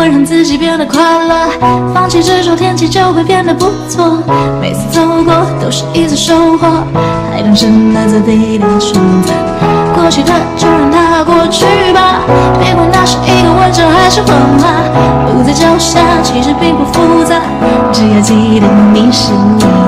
会让自己变得快乐，放弃执着，天气就会变得不错。每次走过都是一次收获，还更深的自己的选择。过去的就让它过去吧，别管那是一个完整还是谎话。路在脚下，其实并不复杂，只要记得你是你。